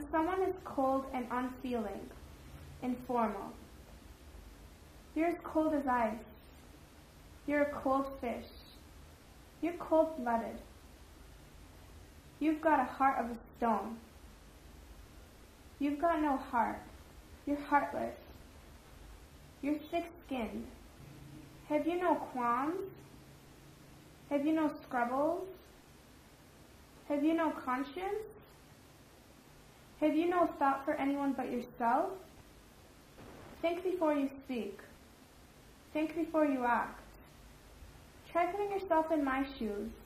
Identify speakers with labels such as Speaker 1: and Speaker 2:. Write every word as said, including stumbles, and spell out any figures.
Speaker 1: someone is cold and unfeeling, informal. You're as cold as ice. You're a cold fish. You're cold-blooded. You've got a heart of a stone. You've got no heart. You're heartless. You're thick-skinned. Have you no qualms? Have you no scruples? Have you no conscience? Have you no thought for anyone but yourself? Think before you speak. Think before you act. Try putting yourself in my shoes.